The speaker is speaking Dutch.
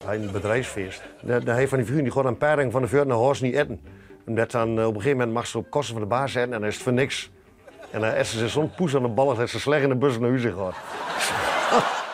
Hij een bedrijfsfeest. Daar heeft van die figuur die gewoon een paring van de vuur naar huis niet eten. Omdat dan op een gegeven moment mag ze op kosten van de baas zetten en dan is het voor niks. En dan is ze zo'n poes aan de ballen dat ze slecht in de bus naar huis gaat.